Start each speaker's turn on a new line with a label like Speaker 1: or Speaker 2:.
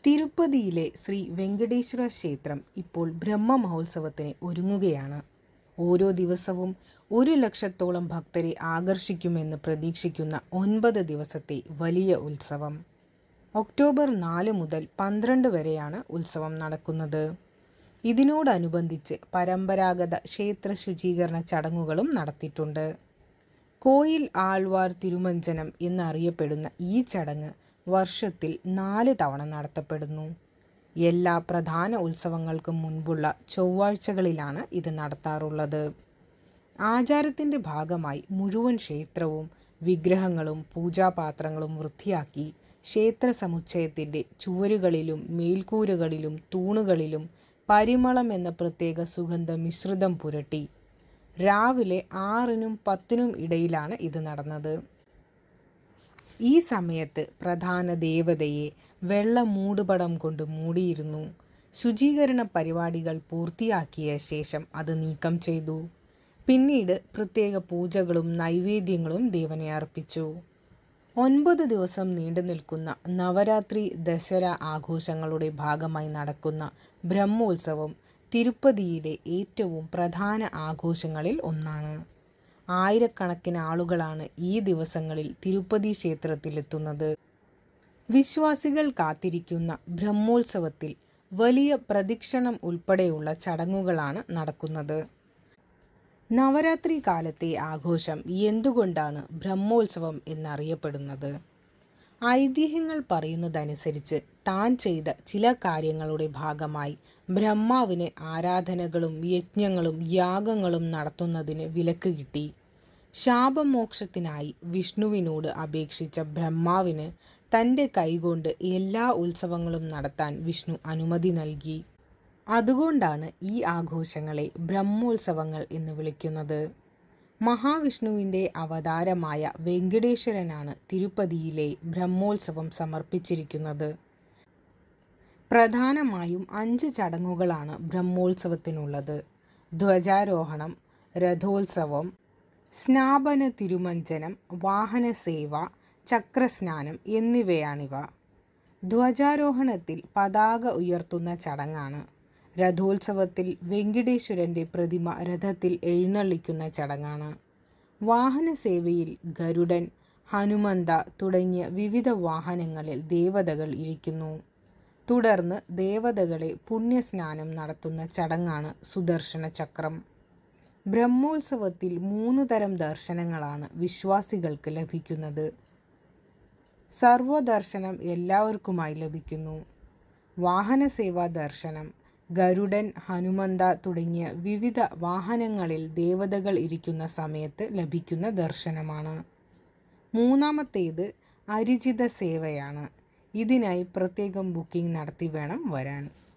Speaker 1: തിരുപ്പതിയിലെ ശ്രീ വെങ്കടേശ്വര ക്ഷേത്രം ഇപ്പോൾ ബ്രഹ്മമഹോത്സവത്തിന് ഒരുങ്ങുകയാണ്. ഓരോ ദിവസവും 1,00,000-ഓളം ഭക്തരെ ആകർഷിക്കുമെന്ന് പ്രതീക്ഷിക്കുന്ന 9 ദിവസത്തെ വലിയ ഉത്സവം. ഒക്ടോബർ 4 മുതൽ 12 വരെയാണ് ഉത്സവം നടക്കുന്നത്. ഇതിനോടനുബന്ധിച്ച് പരമ്പരാഗത ക്ഷേത്ര ശുചീകരണ ചടങ്ങുകളും നടത്തിയിട്ടുണ്ട്. കോയിൽ ആൾവാർ തിരുമഞ്ജനം എന്നറിയപ്പെടുന്ന ഈ ചടങ്ങ് വർഷത്തിൽ 4 തവണ നടത്തപ്പെടുന്നു. എല്ലാ പ്രധാന ഉത്സവങ്ങൾക്കും മുൻപുള്ള ചൊവ്വാഴ്ചകളിലാണ് ഇത് നടത്താറുള്ളത്. ആചാരത്തിൻ്റെ ഭാഗമായി മുഴുവൻ ക്ഷേത്രവും വിഗ്രഹങ്ങളും പൂജാപാത്രങ്ങളും വൃത്തിയാക്കി ക്ഷേത്ര സമുച്ചയത്തിൻ്റെ ചുവരുകളിലും മേൽക്കൂരകളിലും തൂണുകളിലും പരിമളം എന്ന പ്രത്യേക സുഗന്ധ മിശ്രിതം പുരട്ടി. രാവിലെ 6-നും 10-നും ഇടയിലാണ് ഇത് നടന്നത്. ഈ സമയത്ത് പ്രധാന ദേവതയെ വെള്ള മൂടുപടം കൊണ്ട് മൂടിയിരുന്നു. ശുചീകരണ പരിപാടികൾ പൂർത്തിയാക്കിയ ശേഷം അത് നീക്കം ചെയ്തു. പിന്നീട് പ്രത്യേക പൂജകളും നൈവേദ്യങ്ങളും ദേവനെ അർപ്പിച്ചു. 9 ദിവസം നീണ്ടു നിൽക്കുന്ന നവരാത്രി ദസറ ആഘോഷങ്ങളുടെ ഭാഗമായി നടക്കുന്ന ബ്രഹ്മോത്സവം തിരുപ്പതിയിലെ ഏറ്റവും പ്രധാന ആഘോഷങ്ങളിൽ ഒന്നാണ്. ആയിരക്കണക്കിന് ആളുകളാണ് ഈ ദിവസങ്ങളിൽ തിരുപ്പതി ക്ഷേത്രത്തിലെത്തുന്നത്. വിശ്വാസികൾ കാത്തിരിക്കുന്ന ബ്രഹ്മോത്സവത്തിൽ വലിയ പ്രദക്ഷിണം ഉൾപ്പെടെയുള്ള ചടങ്ങുകളാണ് നടക്കുന്നത്. നവരാത്രി കാലത്തെ ആഘോഷം എന്തുകൊണ്ടാണ് ബ്രഹ്മോത്സവം എന്നറിയപ്പെടുന്നത്? ഐതിഹ്യങ്ങൾ പറയുന്നതനുസരിച്ച് താൻ ചെയ്ത ചില കാര്യങ്ങളുടെ ഭാഗമായി ബ്രഹ്മാവിന് ആരാധനകളും യജ്ഞങ്ങളും യാഗങ്ങളും നടത്തുന്നതിന് വിലക്ക് കിട്ടി. ശാപമോക്ഷത്തിനായി വിഷ്ണുവിനോട് അപേക്ഷിച്ച ബ്രഹ്മാവിന് തൻ്റെ കൈകൊണ്ട് എല്ലാ ഉത്സവങ്ങളും നടത്താൻ വിഷ്ണു അനുമതി നൽകി. അതുകൊണ്ടാണ് ഈ ആഘോഷങ്ങളെ ബ്രഹ്മോത്സവങ്ങൾ എന്ന് വിളിക്കുന്നത്. മഹാവിഷ്ണുവിൻ്റെ അവതാരമായ വെങ്കടേശ്വരനാണ് തിരുപ്പതിയിലെ ബ്രഹ്മോത്സവം സമർപ്പിച്ചിരിക്കുന്നത്. പ്രധാനമായും 5 ചടങ്ങുകളാണ് ബ്രഹ്മോത്സവത്തിനുള്ളത്. ധ്വജാരോഹണം, രഥോത്സവം, സ്നാപന തിരുമഞ്ജനം, വാഹനസേവ, ചക്രസ്നാനം എന്നിവയാണിവ. ധ്വജാരോഹണത്തിൽ പതാക ഉയർത്തുന്ന ചടങ്ങാണ്. രഥോത്സവത്തിൽ വെങ്കടേശ്വരൻ്റെ പ്രതിമ രഥത്തിൽ എഴുന്നള്ളിക്കുന്ന ചടങ്ങാണ്. വാഹനസേവയിൽ ഗരുഡൻ, ഹനുമന്ത തുടങ്ങിയ വിവിധ വാഹനങ്ങളിൽ ദേവതകൾ ഇരിക്കുന്നു. തുടർന്ന് ദേവതകളെ പുണ്യസ്നാനം നടത്തുന്ന ചടങ്ങാണ് സുദർശന ചക്രം. ബ്രഹ്മോത്സവത്തിൽ 3 തരം ദർശനങ്ങളാണ് വിശ്വാസികൾക്ക് ലഭിക്കുന്നത്. സർവദർശനം എല്ലാവർക്കുമായി ലഭിക്കുന്നു. വാഹനസേവാ ദർശനം ഗരുഡൻ, ഹനുമന്ത തുടങ്ങിയ വിവിധ വാഹനങ്ങളിൽ ദേവതകൾ ഇരിക്കുന്ന സമയത്ത് ലഭിക്കുന്ന ദർശനമാണ്. 3-മത്തേത് അരിചിത സേവയാണ്. ഇതിനായി പ്രത്യേകം ബുക്കിംഗ് നടത്തി വേണം വരാൻ.